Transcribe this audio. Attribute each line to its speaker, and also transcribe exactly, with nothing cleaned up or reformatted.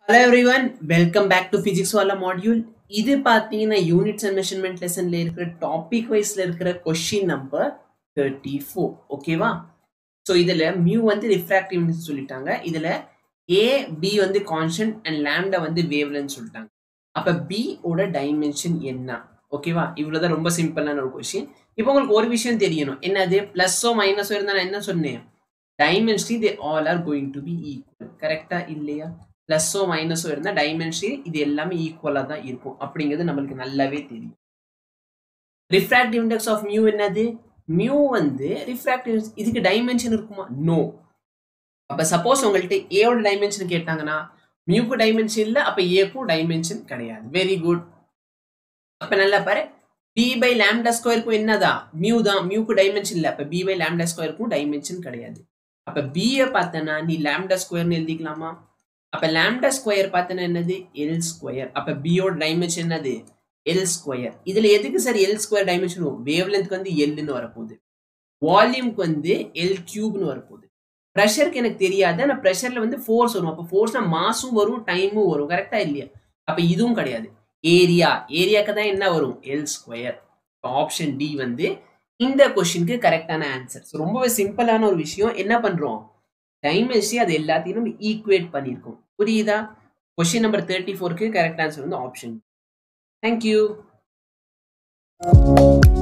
Speaker 1: Hello everyone, welcome back to physics wala module. இது பாத்தீங்கன்னா units and measurement லெசன்ல இருக்கிற topic வைஸ்ல இருக்கிற கொஸ்டின் நம்பர் தேர்ட்டி ஃபோர் ஓகேவா. ஸோ இதுல மியூ வந்து ரிஃப்ராக்டிவ் இண்டெக்ஸ் சொல்லிட்டாங்க. இதுல ஏ பி வந்து கான்ஸ்டன்ட் அண்ட் லாம்டா வந்து வேவ்லென்த் சொல்லிட்டாங்க. அப்ப பி ஓட டைமென்ஷன் என்ன? ஓகேவா, இவ்வளவுதான், ரொம்ப சிம்பிளான ஒரு கொஸ்டின். இப்போ உங்களுக்கு ஒரு விஷயம் தெரியணும், என்னது பிளஸோ மைனஸோ இருந்தா நான் என்ன சொன்னேன், dimension they all are going to be equal. கரெக்டா இல்லையா? பிளஸோ மைனஸோ இருந்தால் டைமென்ஷன் இது எல்லாமே ஈக்குவலாக தான் இருக்கும் அப்படிங்கிறது நம்மளுக்கு நல்லாவே தெரியும். ரிஃப்ராக்டிவ் இண்டெக்ஸ் ஆஃப் மியூ என்னது? மியூ வந்து ரிஃப்ராக்டிவ், இதுக்கு டைமென்ஷன் இருக்குமா? நோ. அப்ப சப்போஸ் உங்கள்கிட்ட ஏவோட டைமென்ஷன் கேட்டாங்கன்னா மியூக்கு டைமென்ஷன் இல்லை, அப்ப ஏக்கும் டைமென்ஷன் கிடையாது. Very good. அப்ப நல்லா பாரு, பி பை லாம்டா ஸ்கொயருக்கும் என்னதான் மியூ தான், மியூக்கு டைமென்ஷன் இல்லை, அப்ப பி பை லாம்டா ஸ்கொயருக்கும் டைமென்ஷன் கிடையாது. அப்ப பியை பார்த்தனா நீ லாம்டா ஸ்கொயர்னு எழுதிக்கலாமா? அப்ப லாம்டா ஸ்கொயர் பார்த்தனா என்னது? L square. அப்ப பியோட டைமென்ஷன் என்னது? L square. இதுல எதுக்கு சார் எல் ஸ்கொயர் டைமென்ஷன்? வேவ்லென்த்க்கு வந்து எல்னு வரப்போகுது, வால்யூம்க்கு வந்து எல் கியூப்னு வரப்போகுது. ப்ரெஷருக்கு எனக்கு தெரியாது, ஆனா ப்ரெஷர்ல வந்து ஃபோர்ஸ் வரும். அப்ப ஃபோர்ஸ்னா மாஸும் வரும், டைமும் வரும். கரெக்டா இல்லையா? அப்ப இதுவும் கிடையாது. ஏரியா, ஏரியாக்கு தான் என்ன வரும்? L square. ஆப்ஷன் டி வந்து இந்த கொஸ்டினுக்கு கரெக்டான ஆன்சர். ரொம்பவே சிம்பிளான ஒரு விஷயம். என்ன பண்றோம், டைமென்ஷன் அது எல்லாத்தையும் நம்ம ஈக்குவேட் பண்ணியிருக்கோம். புரியுதா? கொஸ்டின் நம்பர் தேர்ட்டி ஃபோருக்கு கரெக்ட் ஆன்சர் வந்து ஆப்ஷன். தேங்க்யூ.